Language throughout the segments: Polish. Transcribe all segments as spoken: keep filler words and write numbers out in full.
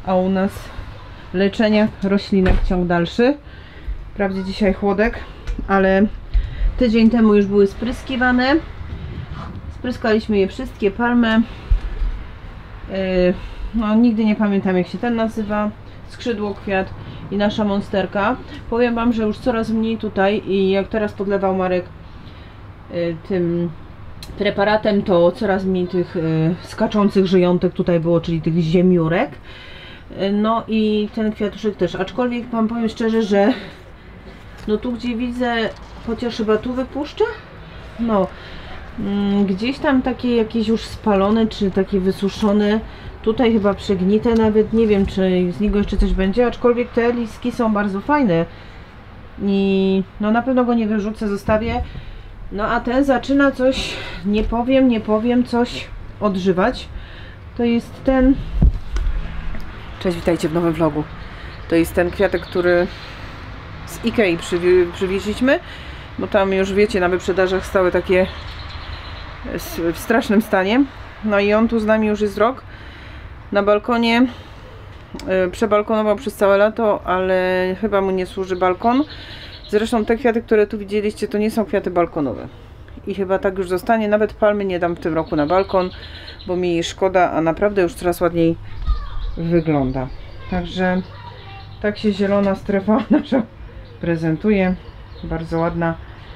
a u nas leczenie roślinek ciąg dalszy. Wprawdzie dzisiaj chłodek, ale tydzień temu już były spryskiwane. Spryskaliśmy je wszystkie, palmy. Yy, no nigdy nie pamiętam, jak się ten nazywa. Skrzydło kwiat i nasza monsterka. Powiem wam, że już coraz mniej tutaj i jak teraz podlewał Marek yy, tym preparatem, to coraz mniej tych yy, skaczących żyjątek tutaj było, czyli tych ziemiórek. Yy, no i ten kwiatuszek też, aczkolwiek wam powiem szczerze, że no tu gdzie widzę, chociaż chyba tu wypuszczę, no mm, gdzieś tam takie jakieś już spalone, czy takie wysuszone, tutaj chyba przegnite nawet, nie wiem czy z niego jeszcze coś będzie, aczkolwiek te listki są bardzo fajne i no na pewno go nie wyrzucę, zostawię. No a ten zaczyna coś, nie powiem, nie powiem, coś odżywać. To jest ten, cześć, witajcie w nowym vlogu. To jest ten kwiatek, który z Ikei przywi przywieźliśmy, bo tam już wiecie, na wyprzedażach stały takie w strasznym stanie. No i on tu z nami już jest rok. Na balkonie yy, przebalkonował przez całe lato, ale chyba mu nie służy balkon. Zresztą te kwiaty, które tu widzieliście, to nie są kwiaty balkonowe. I chyba tak już zostanie. Nawet palmy nie dam w tym roku na balkon, bo mi jej szkoda, a naprawdę już coraz ładniej wygląda. Także tak się zielona strefa nasza prezentuje. Bardzo ładna.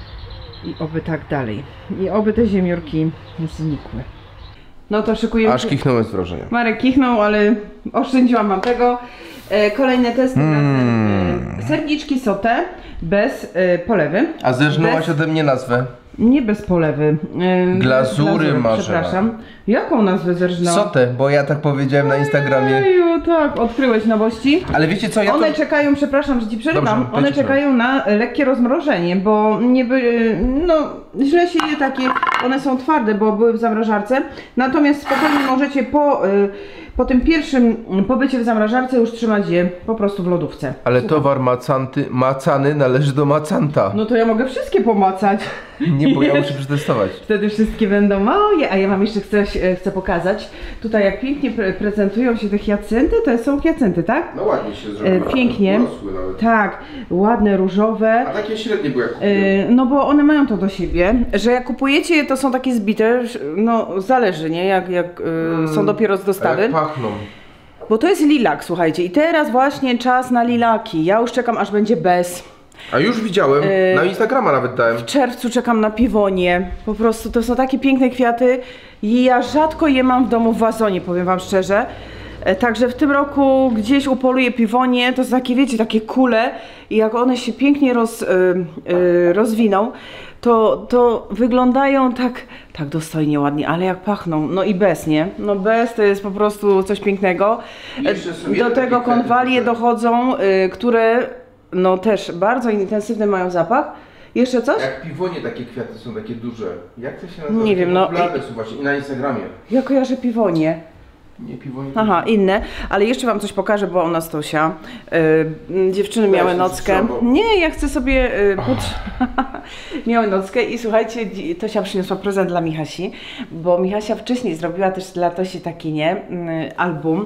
I oby tak dalej. I oby te ziemiórki znikły. No to szykuję. Aż kichnąłem z wrażenia. Marek kichnął, ale oszczędziłam wam tego. E, kolejne testy mm. na serniczki sauté bez e, polewy. A zerżnęłaś bez... ode mnie nazwę? Nie bez polewy. E, Glazury, Glazury marzena. Przepraszam. Jaką nazwę zerżnęłam? Sauté, bo ja tak powiedziałem na Instagramie. Eju, tak, odkryłeś nowości. Ale wiecie co, ja One to... czekają, przepraszam, że ci przerywam, Dobrze, one czekają na lekkie rozmrożenie, bo nie by, no źle się je takie, one są twarde, bo były w zamrażarce. Natomiast spokojnie możecie po, po tym pierwszym pobycie w zamrażarce już trzymać je po prostu w lodówce. Ale Słucham. Towar macanty, macany należy do macanta. No to ja mogę wszystkie pomacać. Nie, bo ja muszę przetestować. Wtedy wszystkie będą moje, a ja wam jeszcze chcę, chcę pokazać. Tutaj jak pięknie pre prezentują się te hiacynty, to są hiacynty, tak? No ładnie się zrobiły. Pięknie. Nawet. Tak, ładne, różowe. A takie średnie były jak kupiłem. No bo one mają to do siebie, że jak kupujecie je, to są takie zbite, no zależy, nie? Jak, jak mm, są dopiero z dostawy. Jak pachną. Bo to jest lilak, słuchajcie, i teraz właśnie czas na lilaki. Ja już czekam, aż będzie bez. A już widziałem, yy, na Instagrama nawet dałem. W czerwcu czekam na piwonie. Po prostu to są takie piękne kwiaty i ja rzadko je mam w domu w wazonie, powiem wam szczerze. E, także w tym roku gdzieś upoluję piwonie, to są takie, wiecie, takie kule i jak one się pięknie roz, yy, yy, rozwiną, to, to wyglądają tak, tak dostojnie, ładnie, ale jak pachną, no i bez, nie? No bez to jest po prostu coś pięknego. E, do tego konwalie dochodzą, yy, które no też bardzo intensywny mają zapach. Jeszcze coś? Jak piwonie takie kwiaty są takie duże. Jak to się nazywa? Nie wiem, no. Są właśnie i na Instagramie. Ja kojarzę piwonie. Nie, piwonie. Aha, inne. Ale jeszcze wam coś pokażę, bo ona Tosia. Yy, dziewczyny ja miały nockę. Nie, ja chcę sobie yy, pod... miały nockę i słuchajcie, Tosia przyniosła prezent dla Michasi, bo Michasia wcześniej zrobiła też dla Tosi taki, nie? Yy, album.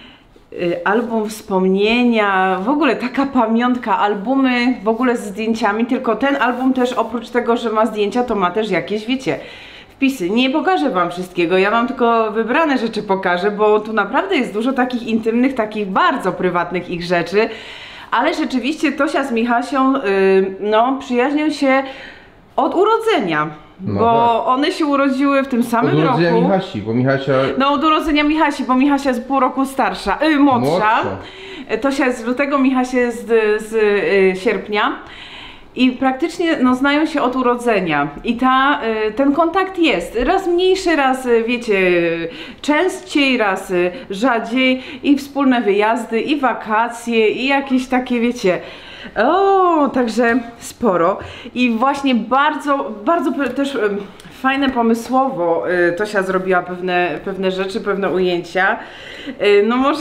Album wspomnienia, w ogóle taka pamiątka, albumy w ogóle z zdjęciami, tylko ten album też oprócz tego, że ma zdjęcia, to ma też jakieś, wiecie, wpisy. Nie pokażę wam wszystkiego, ja wam tylko wybrane rzeczy pokażę, bo tu naprawdę jest dużo takich intymnych, takich bardzo prywatnych ich rzeczy, ale rzeczywiście Tosia z Michasią, yy, no, przyjaźnią się od urodzenia. No bo tak. One się urodziły w tym samym roku. Od urodzenia roku. Michasi, bo Michasia... No od urodzenia Michasi, bo Michasia jest pół roku starsza, yy, młodsza. młodsza. Tosia jest z lutego, Michasia jest z, z yy, sierpnia. I praktycznie no, znają się od urodzenia. I ta, yy, ten kontakt jest. Raz mniejszy, raz yy, wiecie, częściej, raz yy, rzadziej. I wspólne wyjazdy, i wakacje, i jakieś takie, wiecie... O, także sporo i właśnie bardzo, bardzo też y, fajne pomysłowo y, Tosia zrobiła pewne, pewne rzeczy, pewne ujęcia. Y, no może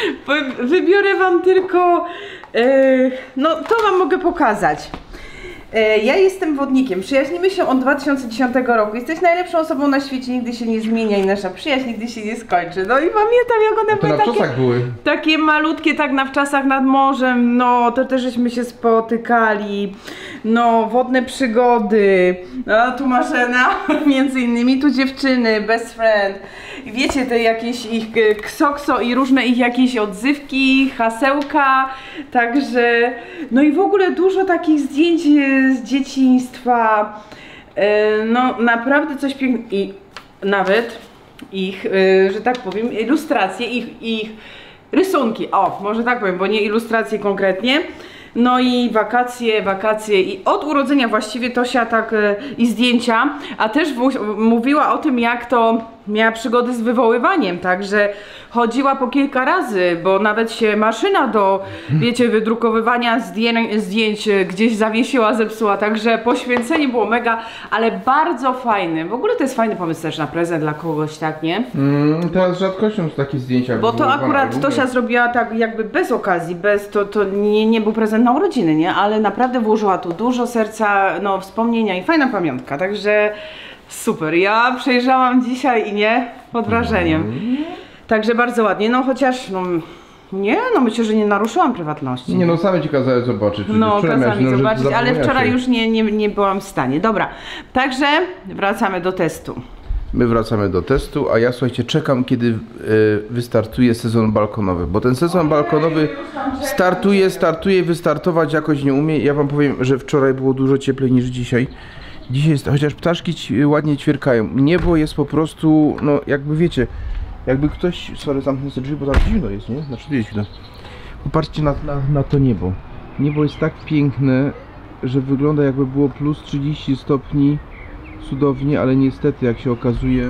wybiorę wam tylko, y, no to wam mogę pokazać. Ja jestem wodnikiem, przyjaźnimy się od dwa tysiące dziesiątego roku. Jesteś najlepszą osobą na świecie, nigdy się nie zmienia i nasza przyjaźń nigdy się nie skończy. No i pamiętam, jak one To były na takie, wczosach były. takie malutkie, tak na wczasach nad morzem, no to też żeśmy się spotykali, no wodne przygody, no tu Marzena, między innymi, tu dziewczyny, best friend. Wiecie, te jakieś ich ksokso i różne ich jakieś odzywki, hasełka, także no i w ogóle dużo takich zdjęć z dzieciństwa, no naprawdę coś pięknego i nawet ich, że tak powiem, ilustracje, ich, ich rysunki, o może tak powiem, bo nie ilustracje konkretnie. No i wakacje, wakacje i od urodzenia właściwie Tosia tak i zdjęcia, a też mówiła o tym, jak to miała przygody z wywoływaniem, także chodziła po kilka razy, bo nawet się maszyna do, wiecie, wydrukowywania zdję zdjęć gdzieś zawiesiła, zepsuła, także poświęcenie było mega, ale bardzo fajny. W ogóle to jest fajny pomysł też na prezent dla kogoś, tak, nie? Mm, teraz z rzadkością są takie zdjęcia. Bo to akurat Tosia zrobiła tak jakby bez okazji, bez, to, to nie, nie był prezent na urodziny, nie? Ale naprawdę włożyła tu dużo serca, no wspomnienia i fajna pamiątka, także super. Ja przejrzałam dzisiaj i nie, pod wrażeniem. Mm. Także bardzo ładnie, no chociaż, no nie, no myślę, że nie naruszyłam prywatności. Nie no, same ci kazałem zobaczyć. No, kazałam mi zobaczyć, ale wczoraj się. już nie, nie, nie byłam w stanie. Dobra, także wracamy do testu. My wracamy do testu, a ja słuchajcie, czekam kiedy y, wystartuje sezon balkonowy, bo ten sezon balkonowy startuje, startuje, wystartować jakoś nie umie. Ja wam powiem, że wczoraj było dużo cieplej niż dzisiaj. Dzisiaj jest, chociaż ptaszki ci, ładnie ćwierkają. Niebo jest po prostu, no jakby wiecie, jakby ktoś, sorry, zamknę sobie drzwi, bo tam zimno jest, nie? Znaczy tu jest zimno. Popatrzcie na, na, na to niebo. Niebo jest tak piękne, że wygląda jakby było plus trzydzieści stopni. Cudownie, ale niestety jak się okazuje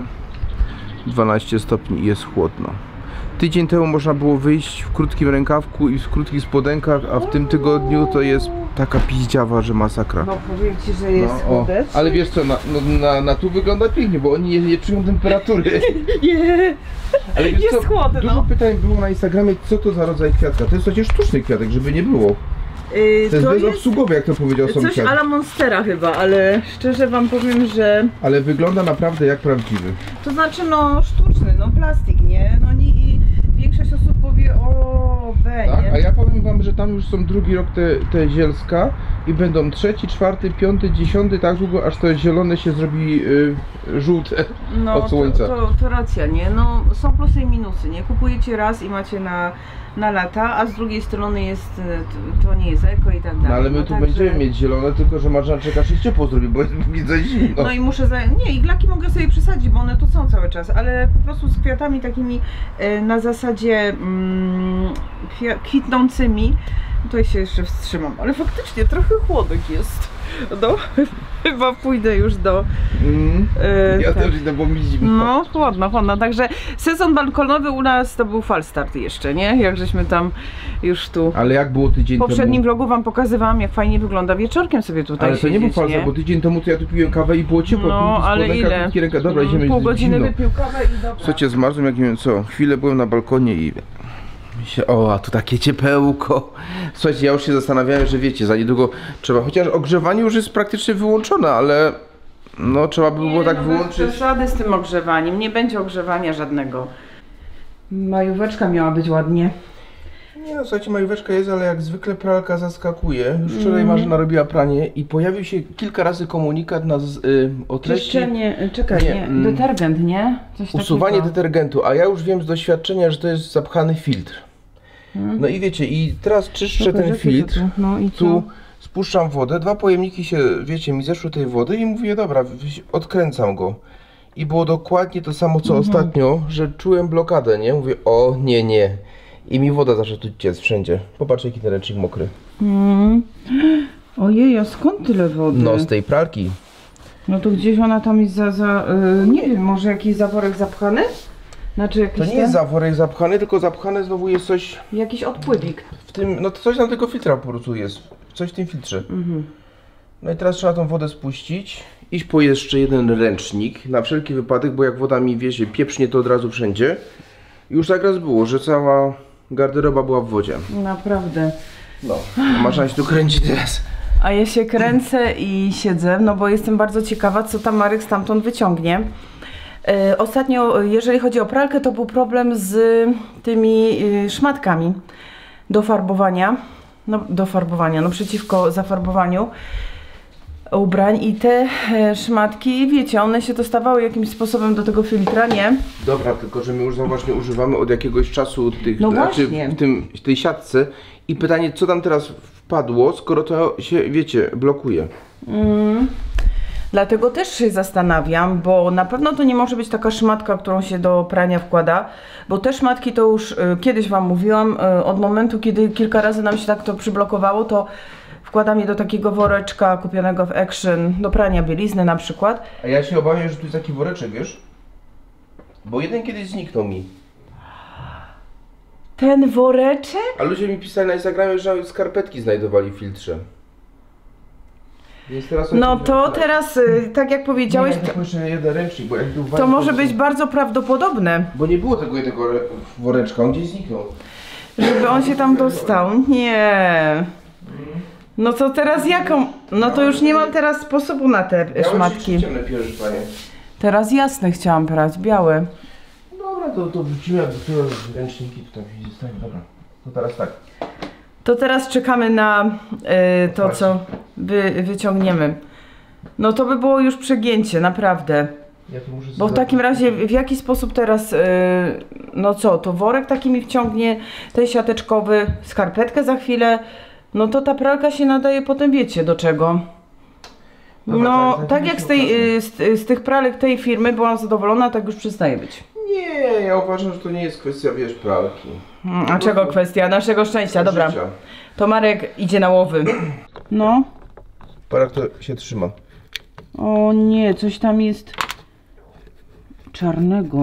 dwanaście stopni i jest chłodno. Tydzień temu można było wyjść w krótkim rękawku i w krótkich spodenkach, a w tym tygodniu to jest taka piździawa, że masakra. No powiem ci, że jest no, chłodeczny. Ale wiesz co, na, no, na, na tu wygląda pięknie, bo oni nie, nie czują temperatury. Nie. Ale wiesz jest co, chłodno. Dużo pytań było na Instagramie, co to za rodzaj kwiatka. To jest przecież sztuczny kwiatek, żeby nie było. Yy, to jest bezobsługowy, jak to powiedział coś sąsiad. Coś a la Monstera chyba, ale szczerze wam powiem, że... Ale wygląda naprawdę jak prawdziwy. To znaczy no sztuczny, no plastik, nie? No nie, i większość osób powie o B, tak? nie? A ja powiem wam, że tam już są drugi rok te, te zielska i będą trzeci, czwarty, piąty, dziesiąty, tak długo, aż to zielone się zrobi yy, żółte no, od słońca. To, to, to racja, nie? No są plusy i minusy, nie? Kupujecie raz i macie na, na lata, a z drugiej strony jest, to, to nie jest eko i tak dalej. No ale my no, tu także... będziemy mieć zielone, tylko że Marzena czeka, aż się ciepło zrobi, bo jest mi za zimno. No i muszę za... Nie, iglaki mogę sobie przesadzić, bo one tu są cały czas, ale po prostu z kwiatami takimi e, na zasadzie mm, kwitnącymi, tutaj się jeszcze wstrzymam, ale faktycznie trochę chłodek jest. No, chyba pójdę już do... Mm, e, ja tak. też idę, bo mi zimno. No, chłodno, chłodno, także sezon balkonowy u nas to był falstart jeszcze, nie? Jak żeśmy tam już tu... Ale jak było tydzień W poprzednim temu? vlogu wam pokazywałam, jak fajnie wygląda wieczorkiem sobie tutaj Ale to nie był falstart, bo tydzień temu to ja tu piłem kawę i było ciepło. No, tu ale spodenka, ile? krótkie ręka. Dobra, Mm, idziemy. Pół godziny zimno. wypił kawę i dobra. Słuchajcie, zmarzłem jak nie wiem co. Chwilę byłem na balkonie i... Się, o, a tu takie ciepełko. Słuchajcie, ja już się zastanawiałem, że wiecie, za niedługo trzeba, chociaż ogrzewanie już jest praktycznie wyłączone, ale no trzeba by było Nie, tak no, wyłączyć. bez przesady z tym ogrzewaniem, nie będzie ogrzewania żadnego. Majóweczka miała być ładnie. Nie no, słuchajcie, majóweczka jest, ale jak zwykle pralka zaskakuje. Już wczoraj mm. Marzena robiła pranie i pojawił się kilka razy komunikat na z, y, o treści... Czyszczenie, czekaj, nie, nie mm, detergent, nie? Coś usuwanie takiego. detergentu, a ja już wiem z doświadczenia, że to jest zapchany filtr. Hmm. No i wiecie, i teraz czyszczę Pokaż, ten filtr, tu, no i tu spuszczam wodę, dwa pojemniki się, wiecie, mi zeszły tej wody i mówię, dobra, odkręcam go. I było dokładnie to samo co mhm. ostatnio, że czułem blokadę, nie? Mówię, o nie, nie. I mi woda zaczęła tu ciec wszędzie. Popatrz, jaki ten ręcznik mokry. Mm. Ojej, a skąd tyle wody? No, z tej pralki. No to gdzieś ona tam jest za, za yy, nie wiem, może jakiś zaworek zapchany? Znaczy jakiś To nie ten? jest zaworek zapchany, tylko zapchane znowu jest coś... Jakiś odpływik. W tym, no to coś tam tego filtra po prostu jest. Coś w tym filtrze. Mhm. No i teraz trzeba tą wodę spuścić. Iść po jeszcze jeden ręcznik, na wszelki wypadek, bo jak woda mi wiezie, pieprznie to od razu wszędzie. Już tak raz było, że cała garderoba była w wodzie. Naprawdę. No, Marzena się tu kręci teraz. A ja się kręcę i siedzę, no bo jestem bardzo ciekawa, co tam Marek stamtąd wyciągnie. Yy, ostatnio, jeżeli chodzi o pralkę, to był problem z tymi yy, szmatkami do farbowania. No, do farbowania, no przeciwko zafarbowaniu ubrań i te e, szmatki, wiecie, one się dostawały jakimś sposobem do tego filtra, nie? Dobra, tylko że my już właśnie używamy od jakiegoś czasu tych, no znaczy właśnie. w tym, w tej siatce i pytanie, co tam teraz wpadło, skoro to się, wiecie, blokuje. Mm. Dlatego też się zastanawiam, bo na pewno to nie może być taka szmatka, którą się do prania wkłada, bo te szmatki to już y, kiedyś wam mówiłam, y, od momentu, kiedy kilka razy nam się tak to przyblokowało, to wkładam je do takiego woreczka kupionego w Action do prania bielizny na przykład. A ja się obawiam, że tu jest taki woreczek, wiesz? Bo jeden kiedyś zniknął mi. Ten woreczek? A ludzie mi pisali na Instagramie, że nawet skarpetki znajdowali w filtrze. Więc teraz no to teraz, y, tak jak powiedziałeś, nie, to, jeszcze jeden ręcznik, bo jak był to może być bardzo prawdopodobne. Bo nie było tego jednego woreczka, on gdzieś zniknął. Żeby on się tam dostał. Nie. No to teraz jaką? No to już nie mam teraz sposobu na te ja szmatki. Ciemne pierzy, panie. Teraz jasne chciałam brać, białe. Dobra, to, to wrócimy, jak do ręczniki tutaj jest, tak, dobra. To teraz tak. To teraz czekamy na y, to, co wy, wyciągniemy. No to by było już przegięcie, naprawdę. Ja tu muszę Bo w takim razie w jaki sposób teraz, y, no co, to worek taki mi wciągnie, ten siateczkowy, skarpetkę za chwilę. No to ta pralka się nadaje potem, wiecie do czego. Dobra, No tak, tak, tak jak z, tej, y, z, z tych pralek tej firmy byłam zadowolona, tak już przestaje być. Nie, ja uważam, że to nie jest kwestia, wiesz, pralki. Hmm, a czego kwestia? Naszego szczęścia, dobra. Życia. To Marek idzie na łowy. No. Parak to się trzyma. O nie, coś tam jest czarnego.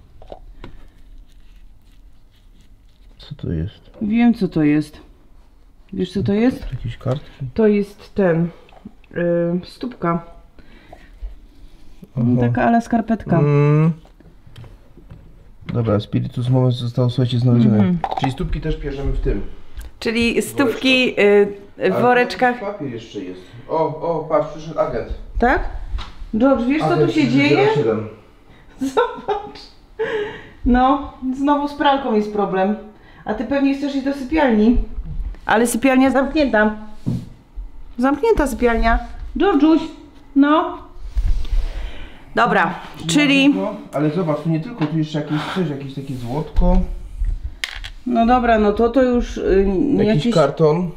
Co to jest? Wiem co to jest. Wiesz co to jest? Jakieś kartki? To jest ten yy, stópka. Aha. Taka ala skarpetka. Mm. Dobra, Spiritus Moment został, słuchajcie, znaleziony. Mhm. Czyli stópki też bierzemy w tym. Czyli stópki yy, w woreczkach. Ale papier jeszcze jest. O, o, patrz, przyszedł agent. Tak? George, wiesz co agent tu się dzieje? zero siedem. Zobacz. No, znowu z pralką jest problem. A ty pewnie chcesz iść do sypialni. Ale sypialnia zamknięta. Zamknięta sypialnia. Georgiuś, no. Dobra, czyli... Ale zobacz, tu nie tylko, tu jeszcze jakieś coś, jakieś takie złotko. No dobra, no to to już... Yy, Jakiś jakiś... karton.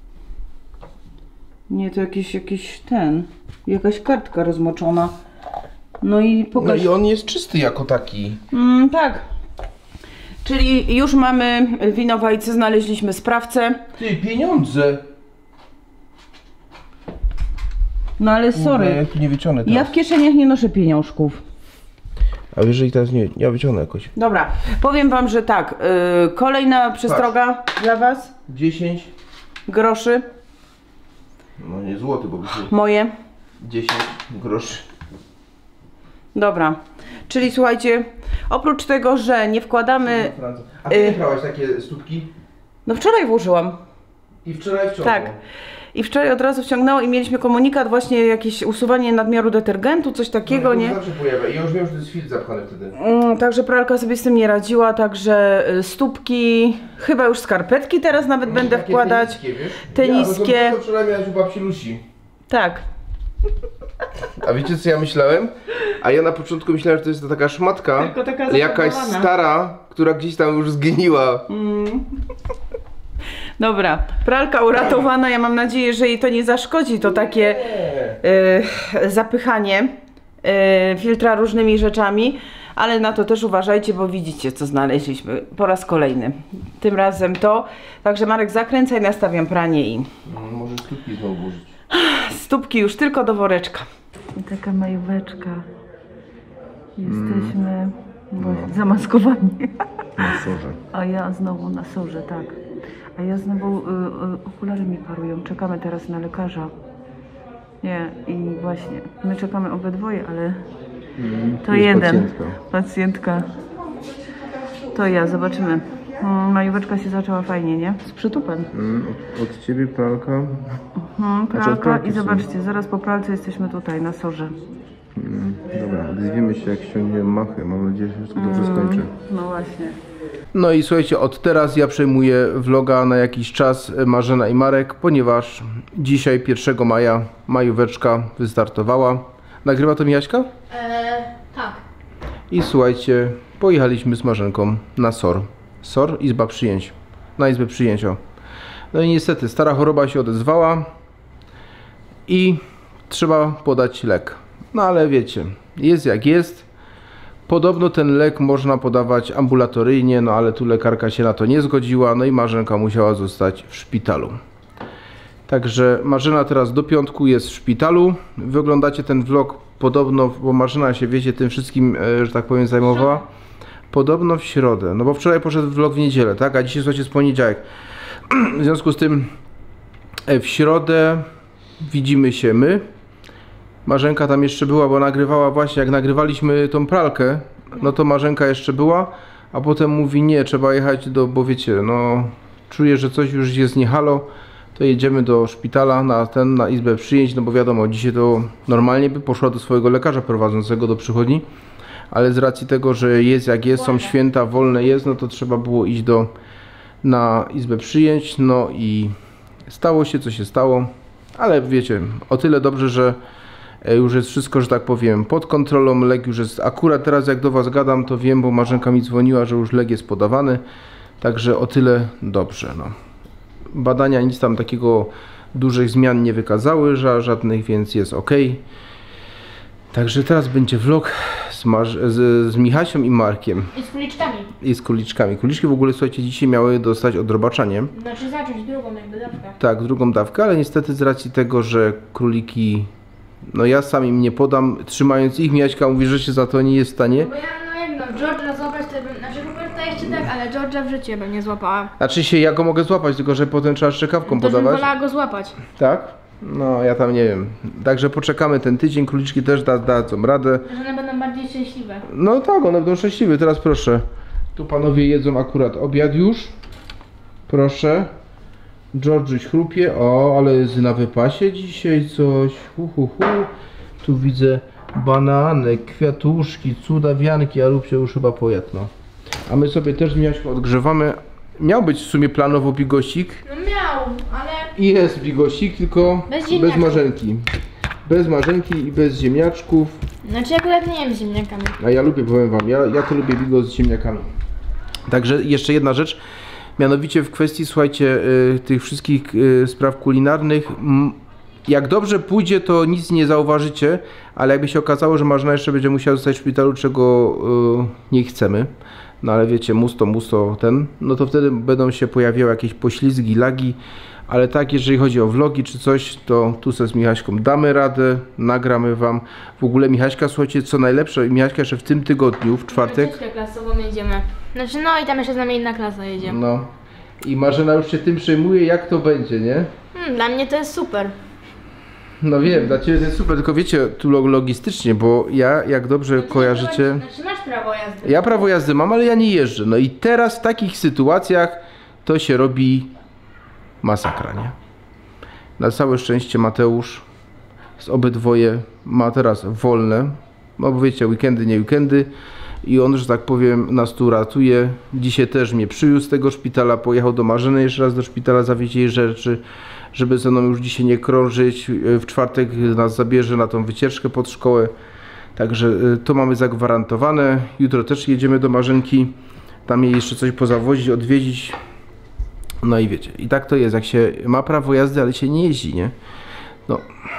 Nie, to jakiś, jakiś ten... Jakaś kartka rozmoczona. No i pokaż... No i on jest czysty jako taki. Mm, tak. Czyli już mamy winowajcę, znaleźliśmy sprawcę. Ty, pieniądze! No ale Kurde, sorry, ja tu nie wyciągnę teraz. ja w kieszeniach nie noszę pieniążków. A jeżeli teraz nie, ja wyciągnę jakoś. Dobra, powiem wam, że tak, yy, kolejna przestroga dla was. dziesięć. Groszy, No nie złoty, bo by się... moje. dziesięć groszy. Dobra, czyli słuchajcie, oprócz tego, że nie wkładamy... A ty nie brałaś takie stópki? No wczoraj włożyłam. I wczoraj wciągnął. Tak. I wczoraj od razu wciągnęło i mieliśmy komunikat, właśnie jakieś usuwanie nadmiaru detergentu, coś takiego, no, nie? zawsze pojawia. I ja już wiem, że to jest filtr zapchany wtedy. Mm, także pralka sobie z tym nie radziła, także y, stópki, chyba już skarpetki teraz nawet No, będę takie wkładać. Te niskie, wiesz? Te ja, niskie. To, to wczoraj miałeś u babci Lusi. Tak. A wiecie co ja myślałem? A ja na początku myślałem, że to jest to taka szmatka, Tylko taka jakaś zapakowana. stara, która gdzieś tam już zgniła. Mm. Dobra, pralka uratowana, ja mam nadzieję, że jej to nie zaszkodzi, to takie y, zapychanie y, filtra różnymi rzeczami, ale na to też uważajcie, bo widzicie co znaleźliśmy po raz kolejny. Tym razem to, także Marek zakręcaj, nastawiam pranie i Mm, może stópki znowu włożyć. stópki już tylko do woreczka. I taka majóweczka. Jesteśmy właśnie zamaskowani. Na sorze. A ja znowu na sorze, tak. A ja znowu y, y, okulary mi parują. Czekamy teraz na lekarza. Nie, i właśnie, my czekamy obydwoje, ale Mm, to jeden. Pacjentka. pacjentka. To ja, zobaczymy. Mm, majóweczka się zaczęła fajnie, nie? Z przytupem. Mm, od, od ciebie pralka. Hmm, Znaczy, pralka odpralki i w sumie. zobaczcie, zaraz po pralce jesteśmy tutaj na sorze. Mm, dobra, odezwiemy się jak ściągniemy machę. Mam nadzieję, że wszystko dobrze skończy. No właśnie. No i słuchajcie, od teraz ja przejmuję vloga na jakiś czas, Marzena i Marek, ponieważ dzisiaj pierwszego maja majóweczka wystartowała. Nagrywa to Michaśka? Eee, tak. I słuchajcie, pojechaliśmy z Marzenką na S O R. S O R, Izba Przyjęć. Na Izbę Przyjęć. o. No i niestety, stara choroba się odezwała i trzeba podać lek. No ale wiecie, jest jak jest. Podobno ten lek można podawać ambulatoryjnie, no ale tu lekarka się na to nie zgodziła, no i Marzenka musiała zostać w szpitalu. Także Marzena teraz do piątku jest w szpitalu. Wy oglądacie ten vlog podobno, bo Marzena się, wiecie, tym wszystkim, e, że tak powiem, zajmowała. Podobno w środę, no bo wczoraj poszedł vlog w niedzielę, tak? A dzisiaj, słuchajcie, jest poniedziałek. W związku z tym e, w środę widzimy się my. Marzenka tam jeszcze była, bo nagrywała właśnie, jak nagrywaliśmy tą pralkę, no to Marzenka jeszcze była, a potem mówi nie, trzeba jechać do, bo wiecie, no czuję, że coś już jest nie halo, to jedziemy do szpitala na ten, na izbę przyjęć, no bo wiadomo, dzisiaj to normalnie by poszła do swojego lekarza prowadzącego do przychodni, ale z racji tego, że jest jak jest, są święta, wolne jest, no to trzeba było iść do, na izbę przyjęć, no i stało się, co się stało, ale wiecie, o tyle dobrze, że już jest wszystko, że tak powiem, pod kontrolą, lek już jest, akurat teraz jak do was gadam, to wiem, bo Marzenka mi dzwoniła, że już lek jest podawany, także o tyle dobrze, no. Badania nic tam takiego dużych zmian nie wykazały, żadnych, więc jest ok. Także teraz będzie vlog z, z, z Michasią i Markiem. I z kuliczkami. I z kuliczkami. Kuliczki w ogóle, słuchajcie, dzisiaj miały dostać odrobaczanie. Znaczy zacząć drugą jakby dawkę. Tak, drugą dawkę, ale niestety z racji tego, że króliki, no ja sam im nie podam, trzymając ich, Miaśka mówi, że się za to nie jest w stanie. No bo ja, no jak no, George'a złapać to bym, znaczy Roberta jeszcze tak, ale George'a w życiu bym nie złapała. Znaczy się, ja go mogę złapać, tylko że potem trzeba szczekawką To bym podawać. wolała go złapać. Tak? No, ja tam nie wiem. Także poczekamy ten tydzień, króliczki też da, dadzą radę. Że one będą bardziej szczęśliwe. No tak, one będą szczęśliwe. Teraz proszę. Tu panowie jedzą akurat obiad już. Proszę. George'uś chrupie. O, ale jest na wypasie dzisiaj coś. Hu, hu, hu. Tu widzę bananek, kwiatuszki, cudawianki, a Lubcie już chyba pojadł, no. A my sobie też Miaśko odgrzewamy. Miał być w sumie planowo bigosik. No miał, ale... I jest bigosik, tylko Bez bez, ziemniaczków. marzenki. Bez marzenki i bez ziemniaczków. Znaczy akurat nie jem z ziemniakami. A ja lubię, powiem wam, ja, ja to lubię bigos z ziemniakami. Także jeszcze jedna rzecz, mianowicie w kwestii, słuchajcie, y, tych wszystkich y, spraw kulinarnych. M, jak dobrze pójdzie, to nic nie zauważycie, ale jakby się okazało, że Marzena jeszcze będzie musiała zostać w szpitalu, czego y, nie chcemy, no ale wiecie, musto, musto ten, no to wtedy będą się pojawiały jakieś poślizgi, lagi, ale tak, jeżeli chodzi o vlogi czy coś, to tu sobie z Michaśką damy radę, nagramy wam. W ogóle Michaśka, słuchajcie, co najlepsze, Michaśka jeszcze w tym tygodniu, w czwartek, Wycieczkę klasową jedziemy. Znaczy no i tam jeszcze z nami inna klasa jedzie. no i Marzena już się tym przejmuje, jak to będzie, nie? Hmm, dla mnie to jest super. No wiem, dla ciebie to jest super, tylko wiecie, tu logistycznie, bo ja, jak dobrze kojarzycie, Znaczy masz prawo jazdy. ja prawo jazdy mam, ale ja nie jeżdżę. No i teraz w takich sytuacjach to się robi masakra, nie? Na całe szczęście Mateusz z obydwoje ma teraz wolne, no bo wiecie, weekendy, nie weekendy, i on, że tak powiem, nas tu ratuje. Dzisiaj też mnie przywiózł z tego szpitala, pojechał do Marzeny jeszcze raz do szpitala, zawieźć jej rzeczy, żeby ze mną już dzisiaj nie krążyć. W czwartek nas zabierze na tą wycieczkę pod szkołę, także to mamy zagwarantowane. Jutro też jedziemy do Marzenki, tam jej jeszcze coś pozawozić, odwiedzić. No i wiecie, i tak to jest, jak się ma prawo jazdy, ale się nie jeździ, nie? No,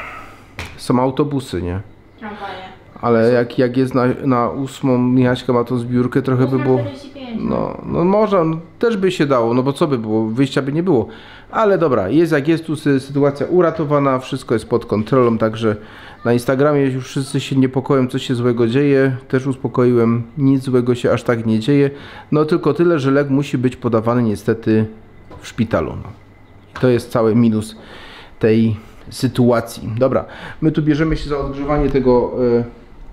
są autobusy, nie? Tramwaje. Ale jak, jak jest na, na ósmą, Michaśka ma tą zbiórkę, trochę by było... czterdzieści pięć. No, no może, no, też by się dało, no bo co by było, wyjścia by nie było. Ale dobra, jest jak jest, tu sy- sytuacja uratowana, wszystko jest pod kontrolą, także na Instagramie już wszyscy się niepokoją, co się złego dzieje. Też uspokoiłem, nic złego się aż tak nie dzieje. No tylko tyle, że lek musi być podawany niestety w szpitalu. No. I to jest cały minus tej sytuacji. Dobra, my tu bierzemy się za odgrzewanie tego e,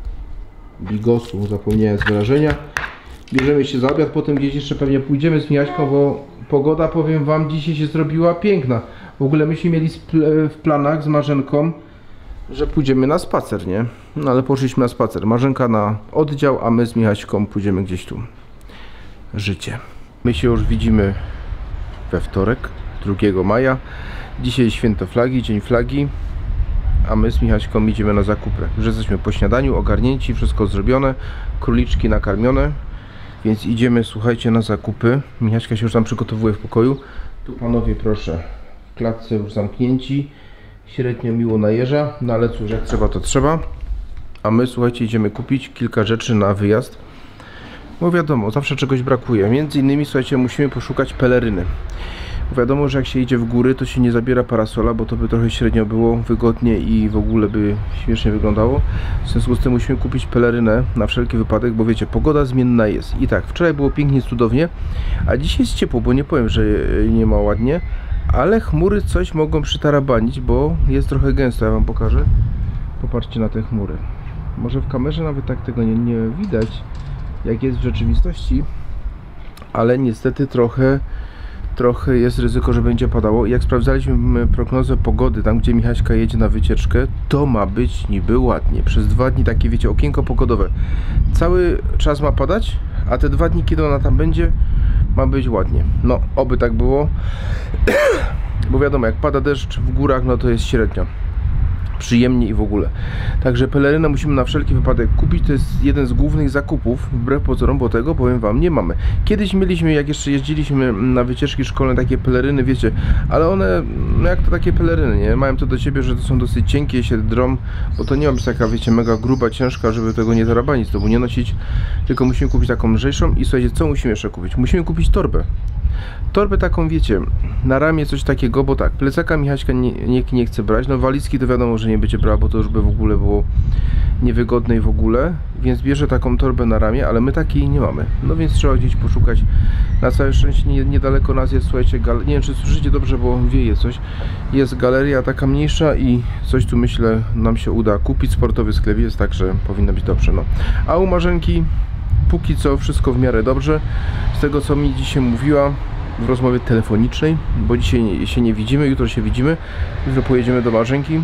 bigosu, zapomniałem z wyrażenia. Bierzemy się za obiad, potem gdzieś jeszcze pewnie pójdziemy z Michaśką, bo pogoda, powiem wam, dzisiaj się zrobiła piękna. W ogóle myśmy mieli w planach z Marzenką, że pójdziemy na spacer, nie? No ale poszliśmy na spacer. Marzenka na oddział, a my z Michaśką pójdziemy gdzieś tu. Życie. My się już widzimy we wtorek, drugiego maja. Dzisiaj święto flagi, dzień flagi. A my z Michaśką idziemy na zakupy. Już jesteśmy po śniadaniu, ogarnięci, wszystko zrobione. Króliczki nakarmione. Więc idziemy, słuchajcie, na zakupy. Michaśka się już tam przygotowuje w pokoju. Tu panowie, proszę, w klatce już zamknięci. Średnio miło najeża, no ale cóż, jak trzeba, to trzeba. A my, słuchajcie, idziemy kupić kilka rzeczy na wyjazd. Bo wiadomo, zawsze czegoś brakuje. Między innymi, słuchajcie, musimy poszukać peleryny. Wiadomo, że jak się idzie w góry, to się nie zabiera parasola, bo to by trochę średnio było wygodnie i w ogóle by śmiesznie wyglądało. W związku z tym musimy kupić pelerynę na wszelki wypadek, bo wiecie, pogoda zmienna jest. I tak, wczoraj było pięknie, cudownie, a dzisiaj jest ciepło, bo nie powiem, że nie ma ładnie, ale chmury coś mogą przytarabanić, bo jest trochę gęsto. Ja wam pokażę. Popatrzcie na te chmury. Może w kamerze nawet tak tego nie, nie widać, jak jest w rzeczywistości, ale niestety trochę trochę jest ryzyko, że będzie padało. Jak sprawdzaliśmy prognozę pogody, tam gdzie Michaśka jedzie na wycieczkę, to ma być niby ładnie. Przez dwa dni takie, wiecie, okienko pogodowe. Cały czas ma padać, a te dwa dni, kiedy ona tam będzie, ma być ładnie. No, oby tak było. Bo wiadomo, jak pada deszcz w górach, no to jest średnio przyjemnie i w ogóle. Także pelerynę musimy na wszelki wypadek kupić. To jest jeden z głównych zakupów, wbrew pozorom, bo tego, powiem wam, nie mamy. Kiedyś mieliśmy, jak jeszcze jeździliśmy na wycieczki szkolne, takie peleryny, wiecie, ale one, no jak to takie peleryny, nie? Mają to do siebie, że to są dosyć cienkie, się drą, bo to nie ma być taka, wiecie, mega gruba, ciężka, żeby tego nie tarabanić, to nie nosić, tylko musimy kupić taką lżejszą. I słuchajcie, co musimy jeszcze kupić? Musimy kupić torbę. Torbę taką, wiecie, na ramię coś takiego, bo tak, plecaka Michaśka nie, nie, nie chce brać, no walizki to wiadomo, że nie będzie brała, bo to już by w ogóle było niewygodne i w ogóle, więc bierze taką torbę na ramię, ale my takiej nie mamy, no więc trzeba gdzieś poszukać. Na całe szczęście nie, niedaleko nas jest, słuchajcie, gal... nie wiem, czy słyszycie dobrze, bo wieje coś, jest galeria taka mniejsza i coś tu, myślę, nam się uda kupić. Sportowy sklep jest, także powinno być dobrze, no. A u Marzenki póki co wszystko w miarę dobrze, z tego co mi dzisiaj mówiła w rozmowie telefonicznej, bo dzisiaj się nie widzimy, jutro się widzimy, jutro pojedziemy do Marzenki,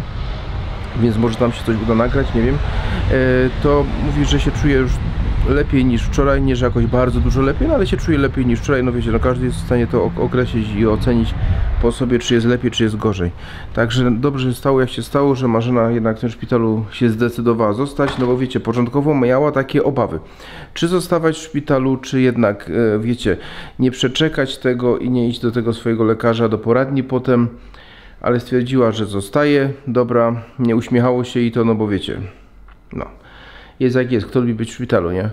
więc może tam się coś uda nagrać, nie wiem, e, to mówi, że się czuje już lepiej niż wczoraj, nie że jakoś bardzo dużo lepiej, no ale się czuje lepiej niż wczoraj, no wiecie, no każdy jest w stanie to określić i ocenić po sobie, czy jest lepiej, czy jest gorzej. Także dobrze się stało, jak się stało, że Marzena jednak w tym szpitalu się zdecydowała zostać, no bo wiecie, początkowo miała takie obawy, czy zostawać w szpitalu, czy jednak, e, wiecie, nie przeczekać tego i nie iść do tego swojego lekarza, do poradni potem, ale stwierdziła, że zostaje. Dobra, nie uśmiechało się i to, no bo wiecie, no, jest jak jest, kto lubi być w szpitalu, nie?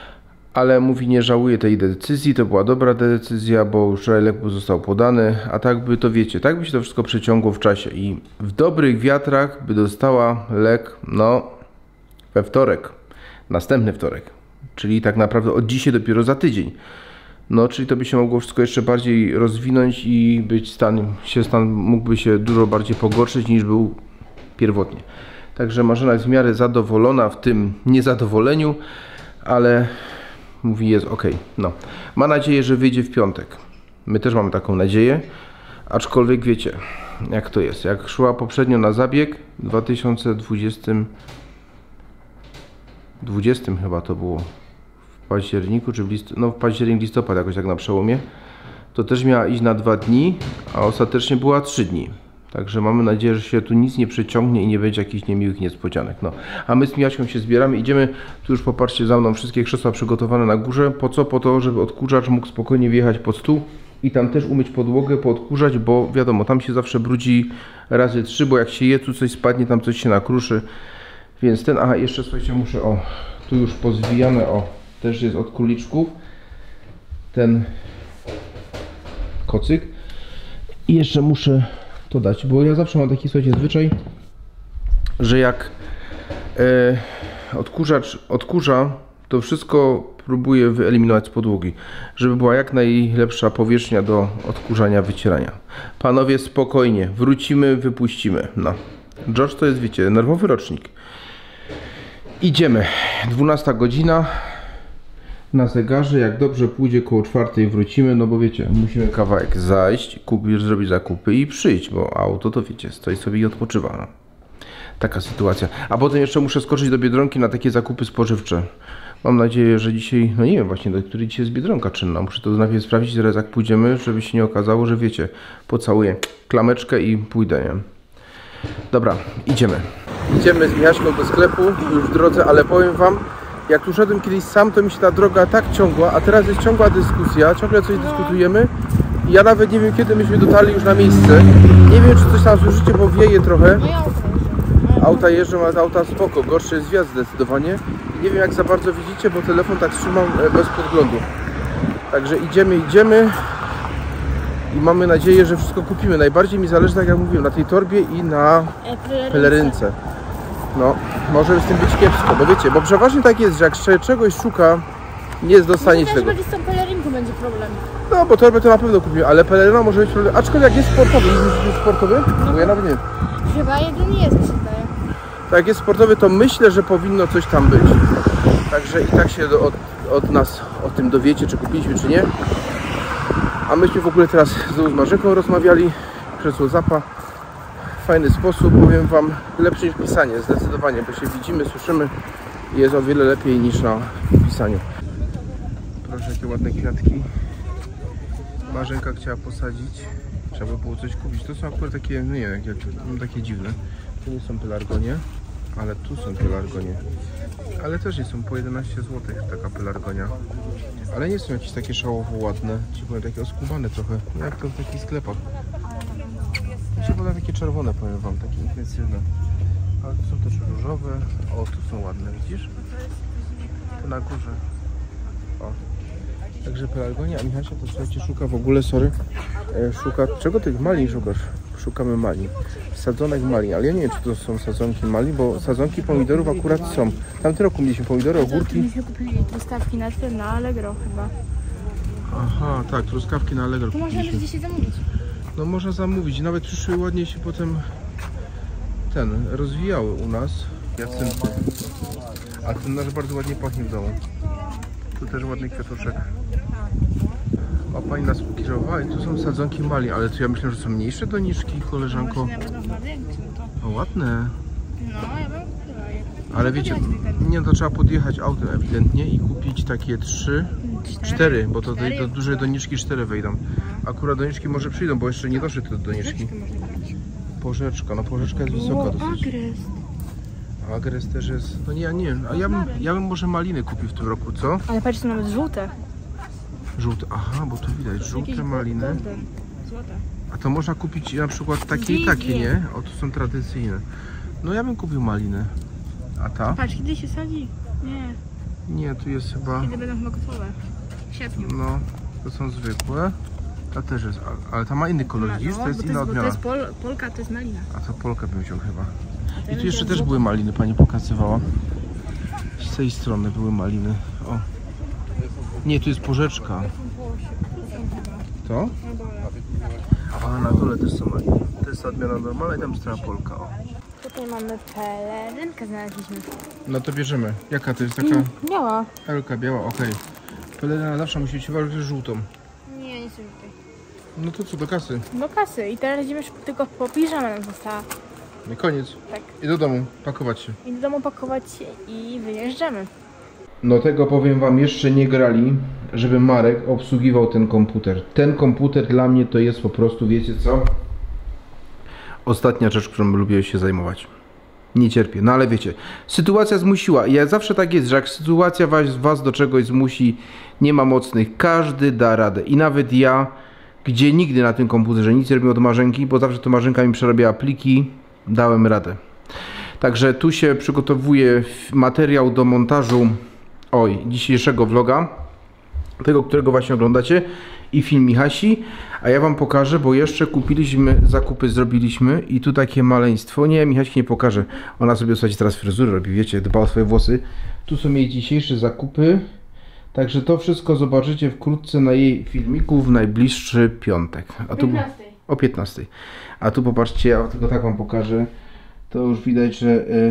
Ale mówi, nie żałuje tej decyzji, to była dobra decyzja, bo już lek został podany, a tak by to, wiecie, tak by się to wszystko przeciągło w czasie i w dobrych wiatrach by dostała lek, no, we wtorek, następny wtorek, czyli tak naprawdę od dzisiaj dopiero za tydzień. No, czyli to by się mogło wszystko jeszcze bardziej rozwinąć i być stan, się stan mógłby się dużo bardziej pogorszyć niż był pierwotnie. Także Marzena jest w miarę zadowolona w tym niezadowoleniu, ale mówi, jest ok. No, ma nadzieję, że wyjdzie w piątek. My też mamy taką nadzieję, aczkolwiek wiecie, jak to jest. Jak szła poprzednio na zabieg w dwa tysiące dwudziestym, dwudziestym chyba to było, w październiku, czy w list... no w październik, listopad jakoś tak na przełomie, to też miała iść na dwa dni, a ostatecznie była trzy dni. Także mamy nadzieję, że się tu nic nie przeciągnie i nie będzie jakichś niemiłych niespodzianek. No. A my z Michaśką się zbieramy, idziemy, tu już popatrzcie za mną, wszystkie krzesła przygotowane na górze. Po co? Po to, żeby odkurzacz mógł spokojnie wjechać pod stół i tam też umyć podłogę, poodkurzać, bo wiadomo, tam się zawsze brudzi razy trzy, bo jak się je, tu coś spadnie, tam coś się nakruszy. Więc ten, aha, jeszcze słuchajcie, muszę, o, tu już pozwijane, o, też jest od króliczków, ten kocyk. I jeszcze muszę to dać, bo ja zawsze mam taki, słuchajcie, zwyczaj, że jak e, odkurzacz odkurza, to wszystko próbuję wyeliminować z podłogi, żeby była jak najlepsza powierzchnia do odkurzania, wycierania. Panowie, spokojnie, wrócimy, wypuścimy. No, George to jest, wiecie, nerwowy rocznik. Idziemy, dwunasta godzina, na zegarze, jak dobrze pójdzie koło czwartej wrócimy, no bo wiecie, musimy kawałek zajść, kupić, zrobić zakupy i przyjść, bo auto to wiecie, stoi sobie i odpoczywa. No. Taka sytuacja. A potem jeszcze muszę skoczyć do Biedronki na takie zakupy spożywcze. Mam nadzieję, że dzisiaj, no nie wiem właśnie, do której dzisiaj jest Biedronka czynna. Muszę to najpierw sprawdzić, zaraz jak pójdziemy, żeby się nie okazało, że wiecie, pocałuję klameczkę i pójdę, nie? Dobra, idziemy. Idziemy z Michaśką do sklepu, już w drodze, ale powiem wam, jak tu szedłem kiedyś sam, to mi się ta droga tak ciągła, a teraz jest ciągła dyskusja, ciągle coś dyskutujemy. I ja nawet nie wiem, kiedy myśmy dotarli już na miejsce. Nie wiem, czy coś tam słyszycie, bo wieje trochę. Auta jeżdżą, ale auta spoko, gorszy jest wjazd zdecydowanie. I nie wiem, jak za bardzo widzicie, bo telefon tak trzymam bez podglądu. Także idziemy, idziemy. I mamy nadzieję, że wszystko kupimy. Najbardziej mi zależy, tak jak mówiłem, na tej torbie i na pelerynce. No, może z tym być kiepsko, bo wiecie, bo przeważnie tak jest, że jak się czegoś szuka, nie dostanie się tego. Może z tą pelerynką będzie problem. No, bo torbę to na pewno kupimy, ale peleryna może być problem. Aczkolwiek jak jest sportowy, jest sportowy? Bo ja nawet nie wiem. Chyba jeden jest, mi się zdaje. Tak, jak jest sportowy, to myślę, że powinno coś tam być. Także i tak się do, od, od nas o tym dowiecie, czy kupiliśmy, czy nie. A myśmy w ogóle teraz z Marzenką rozmawiali przez WhatsAppa. Fajny sposób, powiem wam, lepszy niż pisanie, zdecydowanie, bo się widzimy, słyszymy i jest o wiele lepiej niż na pisaniu. Proszę, jakie ładne kwiatki. Marzenka chciała posadzić, trzeba by było coś kupić. To są akurat takie, no nie wiem, jak, no takie dziwne. To nie są pelargonie, ale tu są pelargonie. Ale też nie są po jedenaście złotych taka pelargonia. Ale nie są jakieś takie szałowo ładne, ci powiem, takie oskubane trochę, jak to w takich sklepach. Ci potem takie czerwone, powiem wam, takie intensywne. Ale tu są też różowe. O, tu są ładne, widzisz? Tu na górze. O. Także pelargonia, a Michasia to słuchajcie, szuka w ogóle, sorry, e, szuka, czego tych malin szukasz? Szukamy malin, sadzonek malin, ale ja nie wiem, czy to są sadzonki malin, bo sadzonki pomidorów akurat są. Tamty roku mieliśmy pomidory, ogórki. Myśmy kupili truskawki na tym, na Allegro chyba. Aha, tak, truskawki na Allegro To można kupiliśmy. gdzieś się zamówić. No można zamówić, nawet przyszły ładnie się potem ten, rozwijały u nas. Jacynty. A ten nasz bardzo ładnie pachnie w domu. Tu też ładny kwiatuszek. A pani nas pokierowała i tu są sadzonki malin, ale tu ja myślę, że są mniejsze doniczki, koleżanko. O, ładne. No, ja bym kupiła je. Ale wiecie, nie, to trzeba podjechać autem ewidentnie i kupić takie trzy, cztery, bo to do dużej doniczki cztery wejdą. Akurat doniczki może przyjdą, bo jeszcze nie doszły te doniczki. Porzeczka, no porzeczka jest wysoka dosyć. Agres. Agres też jest, no nie, ja nie wiem, a ja bym, ja bym może maliny kupił w tym roku, co? Ale patrz, są nawet żółte. Żółte, aha, bo tu widać, żółte maliny. Złote. A to można kupić na przykład takie i takie, nie? O, tu są tradycyjne. No ja bym kupił maliny. A ta? Patrz, kiedy się sadzi? Nie, Nie, tu jest chyba, kiedy będą chyba gotowe. W sierpniu. no, to są zwykłe. Ta też jest, a- ale ta ma inny kolor, widzisz? To jest bo inna bo to odmiana. jest pol, polka, to jest malina. A to Polkę bym wziął chyba. A I tu jeszcze też były maliny, pani pokazywała. Z tej strony były maliny. O. Nie, tu jest porzeczka. To? A na dole też są maliny. To jest odmiana normalna i tam strona Polka. O. Tutaj mamy pelerynkę, znaleźliśmy. No to bierzemy. Jaka to jest taka Biała. Elka biała, okej. Peleryna zawsze musi ci walczyć z żółtą. Nie, nie są tutaj. No to co, do kasy. Do kasy i teraz idziemy szybko, tylko po piżamę nam została. No i koniec. Tak. I do domu, pakować się. I do domu pakować się i wyjeżdżamy. No tego powiem wam, jeszcze nie grali, żeby Marek obsługiwał ten komputer. Ten komputer dla mnie to jest po prostu, wiecie co? Ostatnia rzecz, którą lubię się zajmować. Nie cierpię, no ale wiecie, sytuacja zmusiła. Ja zawsze tak jest, że jak sytuacja was, was do czegoś zmusi, nie ma mocnych, każdy da radę. I nawet ja, gdzie nigdy na tym komputerze nic nie robiłem od Marzenki, bo zawsze to Marzenka mi przerabiała pliki, dałem radę. Także tu się przygotowuje materiał do montażu oj, dzisiejszego vloga, tego, którego właśnie oglądacie, i film Michasi, a ja wam pokażę, bo jeszcze kupiliśmy, zakupy zrobiliśmy i tu takie maleństwo. Nie, Michaśki nie pokażę, ona sobie słuchajcie teraz fryzurę robi, wiecie, dba o swoje włosy. Tu są jej dzisiejsze zakupy, także to wszystko zobaczycie wkrótce na jej filmiku w najbliższy piątek. A tu, piętnastej. o piętnastej. A tu popatrzcie, ja tylko tak wam pokażę, to już widać, że y,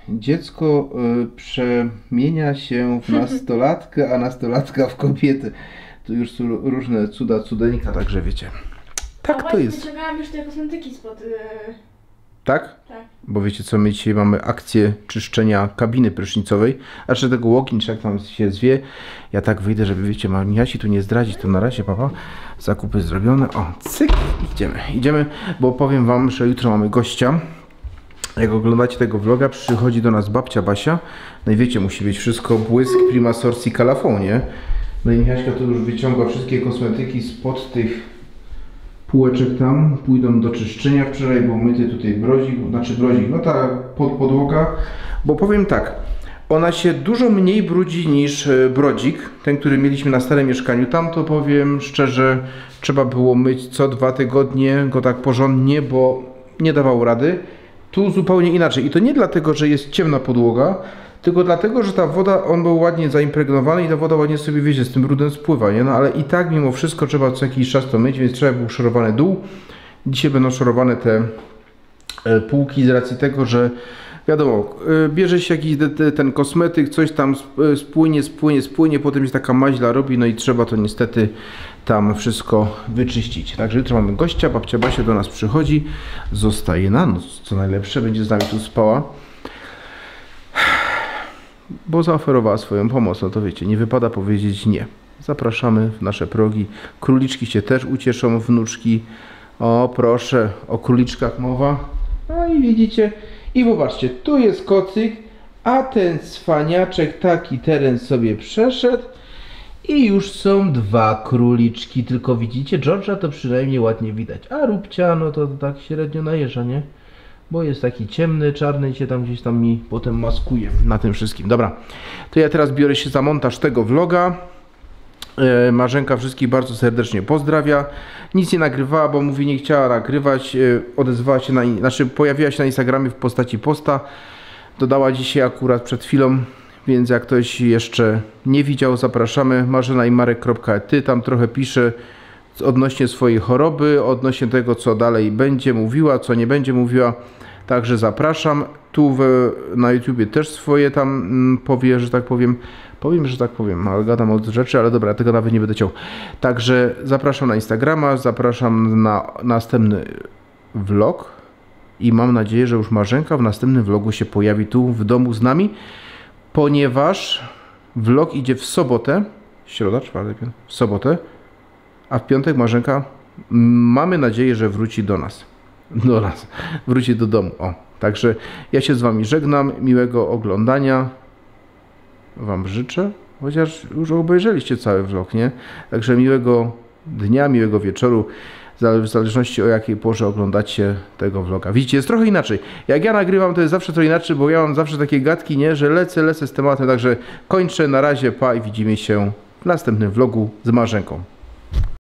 Dziecko y, przemienia się w nastolatkę, a nastolatka w kobietę. Tu już są różne cuda, cudeńka, także wiecie. Tak to jest. Wyciągałam już te kosmetyki spod... Yy... Tak? Tak. Bo wiecie co, my dzisiaj mamy akcję czyszczenia kabiny prysznicowej, a czy tego walk-in, czy jak tam się zwie. Ja tak wyjdę, żeby wiecie, Miasi tu nie zdradzić, to na razie, papa. Zakupy zrobione. O, cyk, idziemy. Idziemy, bo powiem wam, że jutro mamy gościa. Jak oglądacie tego vloga, przychodzi do nas babcia Basia. No i wiecie, musi być wszystko błysk, prima sorsi calafon, nie? No i Michaśka to już wyciąga wszystkie kosmetyki spod tych półeczek tam, pójdą do czyszczenia. Wczoraj był myty tutaj brodzik, znaczy brodzik, no ta pod podłoga, bo powiem tak, ona się dużo mniej brudzi niż brodzik, ten, który mieliśmy na starym mieszkaniu. Tam to powiem szczerze, trzeba było myć co dwa tygodnie go tak porządnie, bo nie dawało rady. Tu zupełnie inaczej i to nie dlatego, że jest ciemna podłoga, tylko dlatego, że ta woda, on był ładnie zaimpregnowany i ta woda ładnie sobie, wiecie, z tym brudem spływa, nie? No ale i tak mimo wszystko trzeba co jakiś czas to myć, więc trzeba był szorowany dół. Dzisiaj będą szorowane te e, półki z racji tego, że wiadomo, e, bierze się jakiś de, de, ten kosmetyk, coś tam spłynie, spłynie, spłynie, potem się taka maźla robi, no i trzeba to niestety tam wszystko wyczyścić. Także jutro mamy gościa, babcia Basia do nas przychodzi, zostaje na noc, co najlepsze, będzie z nami tu spała. Bo zaoferowała swoją pomoc, no to wiecie, nie wypada powiedzieć nie. Zapraszamy w nasze progi. Króliczki się też ucieszą, wnuczki. O proszę, o króliczkach mowa. No i widzicie, i popatrzcie, tu jest kocyk, a ten cwaniaczek taki teren sobie przeszedł i już są dwa króliczki, tylko widzicie, George'a to przynajmniej ładnie widać, a Róbcia no to tak średnio najeżdża, nie? Bo jest taki ciemny, czarny i się tam gdzieś tam mi potem maskuje na tym wszystkim. Dobra, to ja teraz biorę się za montaż tego vloga. E, Marzenka wszystkich bardzo serdecznie pozdrawia. Nic nie nagrywała, bo mówi, nie chciała nagrywać. E, odezwała się na, znaczy pojawiła się na Instagramie w postaci posta. Dodała dzisiaj akurat przed chwilą, więc jak ktoś jeszcze nie widział, zapraszamy. Marzena i Marek kropka e ty, tam trochę pisze odnośnie swojej choroby, odnośnie tego, co dalej będzie mówiła, co nie będzie mówiła. Także zapraszam. Tu w, na YouTubie też swoje tam mm, powie, że tak powiem. Powiem, że tak powiem, ale gadam od rzeczy, ale dobra, tego nawet nie będę chciał. Także zapraszam na Instagrama, zapraszam na następny vlog i mam nadzieję, że już Marzenka w następnym vlogu się pojawi tu w domu z nami, ponieważ vlog idzie w sobotę, środa, czwartek, w sobotę, a w piątek Marzenka, mamy nadzieję, że wróci do nas. Do nas. Wróci do domu. O, także ja się z wami żegnam. Miłego oglądania wam życzę. Chociaż już obejrzeliście cały vlog, nie? Także miłego dnia, miłego wieczoru. W zależności o jakiej porze oglądacie tego vloga. Widzicie, jest trochę inaczej. Jak ja nagrywam, to jest zawsze to inaczej, bo ja mam zawsze takie gadki, nie? Że lecę, lecę z tematem. Także kończę. Na razie, pa i widzimy się w następnym vlogu z Marzenką.